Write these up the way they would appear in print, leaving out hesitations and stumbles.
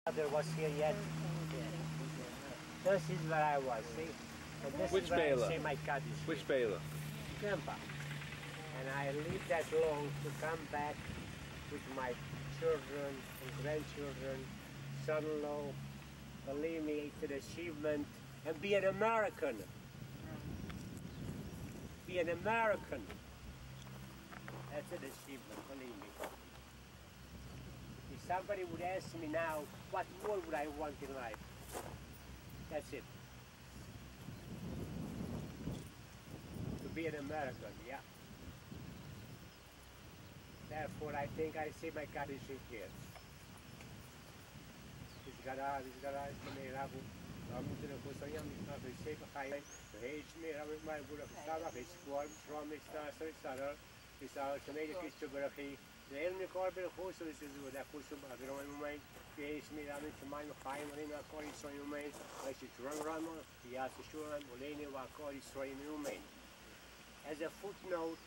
Father was here yet. This is where I was, see? And this Which is where Bela? I say my Kaddish. Which Bela? Grandpa. And I lived that long to come back with my children and grandchildren, son-in-law. Believe me, it's an achievement. And be an American. Be an American. That's an achievement, believe me. If somebody would ask me now, what more would I want in life? That's it. To be an American, yeah. Therefore, I think I say my Kaddish in here. The enemy called me whoso is that whoso by the Roman mind, the me I mean to mind fine when I call it so you may, I should run, the Assuran, Olene, wa call it so you may. As a footnote,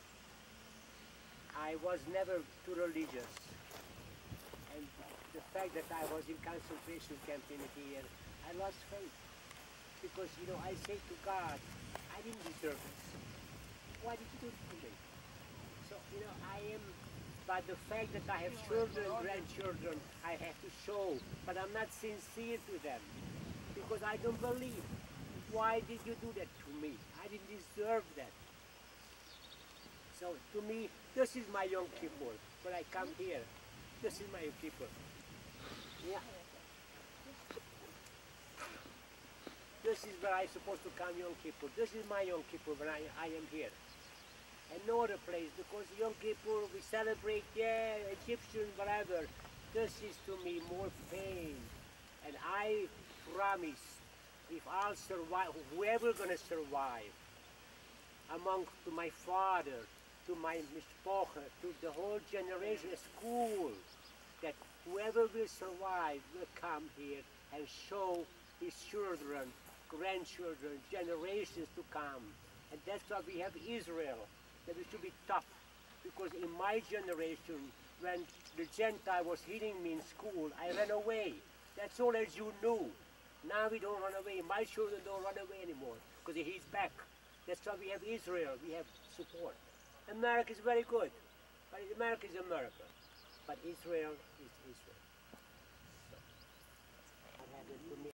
I was never too religious. And the fact that I was in concentration camp in here, I lost faith. Because, you know, I say to God, I didn't deserve this. Why did you do it to me? So, you know, I am, but the fact that I have children, grandchildren, I have to show, but I'm not sincere to them, because I don't believe. Why did you do that to me? I didn't deserve that. So, to me, this is my Yom Kippur. When I come here, this is my Yom Kippur. Yeah. This is where I'm supposed to come Yom Kippur. This is my Yom Kippur when I am here. And no other place, because Yom Kippur we celebrate, yeah, Egyptian, whatever. This is to me more pain. And I promise, if I'll survive, whoever gonna survive, among to my father, to my mishpocha, to the whole generation at school, that whoever will survive will come here and show his children, grandchildren, generations to come. And that's why we have Israel. That we should be tough, because in my generation, when the Gentile was hitting me in school, I ran away. That's all as you knew. Now we don't run away. My children don't run away anymore, because he's back. That's why we have Israel, we have support. America is very good, but America is America. But Israel is Israel. So, I had it to me.